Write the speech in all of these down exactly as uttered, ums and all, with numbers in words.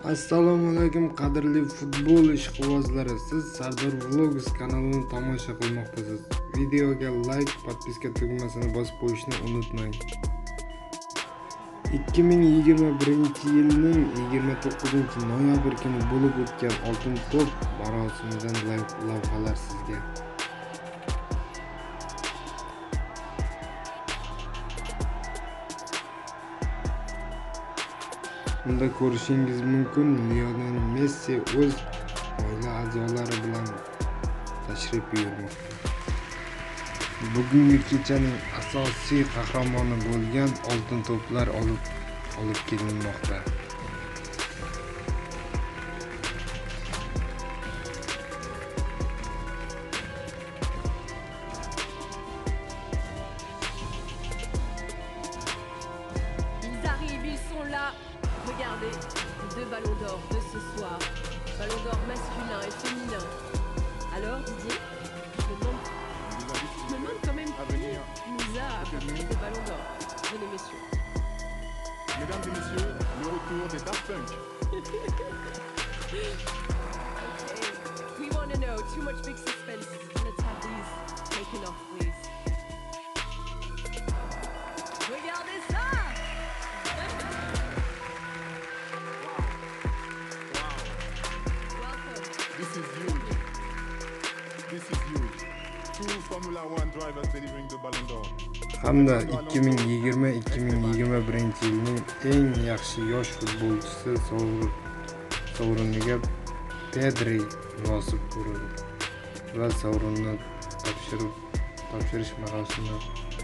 Assalomu alaykum qadrli futbol ishqibozlari. Siz Sardor Vlogs kanalini tomosha qilmoqdasiz. Videoga like, podpiska tugmasini bosib qo'yishni unutmang. ikki ming yigirma birinchi yilning yigirma to'qqizinchi noyabr kuni bo'lib o'tgan Oltin to'p marosimidan lavhalar sizga. Unda ko'rishingiz mumkin, Lionel Messi o'z oila a'zolari bilan tashrif buyurmoqda. Bugungi kechaning asosiy qahramoni bo'lgan oltin to'plar olib olib kelinmoqda. Ils arrivent, ils sont là. Regardez, deux ballons d'or de ce soir. Ballon d'or masculin et féminin. Alors, Didier, je me demande, je me demande quand même qui nous a apporté des ballons d'or. Venez, messieurs. Mesdames et messieurs, le retour des Daft Punk. Okay. We want to know, too much big suspense. Let's have these taken off, please. Regardez ça! Welcome. This is huge. This is huge. Two Formula One drivers delivering the Ballon d'Or. Hamda ikki ming yigirma ikki ming yigirma birinchi yilning eng yaxshi yosh futbolchisi sovriniga Pedri munosib ko'rildi va sovrinni topshirib topshirish marosimi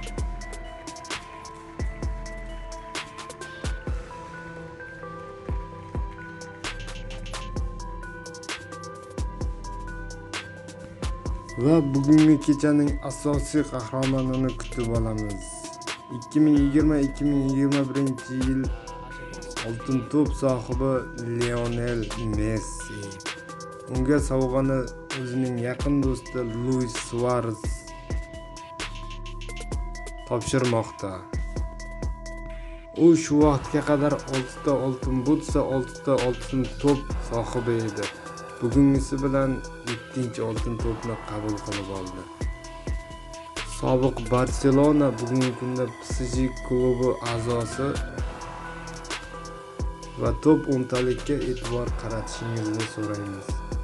va bugungi kechaning asosiy qahramonini kutib olamiz. ikki ming yigirma ikki ming yigirma birinchi yil oltin to'p sohibi Lionel Messi. Unga sovg'ani o'zining yaqin do'sti Luis Suarez topshirmoqda. U shu vaqtga qadar oltita oltin butsa, oltita oltin to'p sohibi edi. Bugungisi bilan yettinchi oltin to'pni qabul qilib oldi. Sobiq Barselona bugungi kunda P S G klubi a'zosi va to'p o'ntalikka e'tibor qaratishingizni so'raymiz.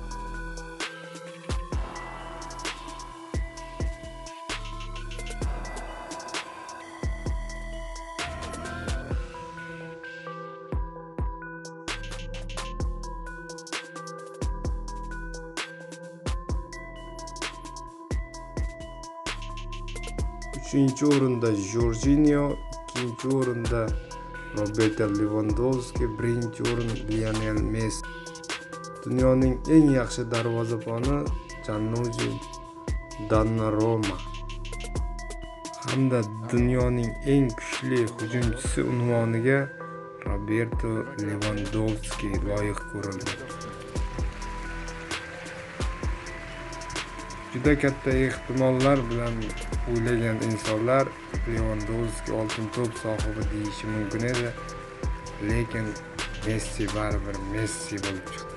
uchinchi o'rinda Jorginho, ikkinchi o'rinda Robert Lewandowski, birinchi o'rin Lionel Messi. Dunyoning eng yaxshi darvozaboni Gianluigi Donnarumma hamda dunyoning eng kuchli hujumchisi unvoniga Roberto Lewandowski loyiq ko'rildi. Juda katta ehtimollar bilan o'ylagan insonlar Lewandowski oltin to'p sohibi deyishi mumkin edi, lekin Messi baribir Messi bo'lib chiqdi.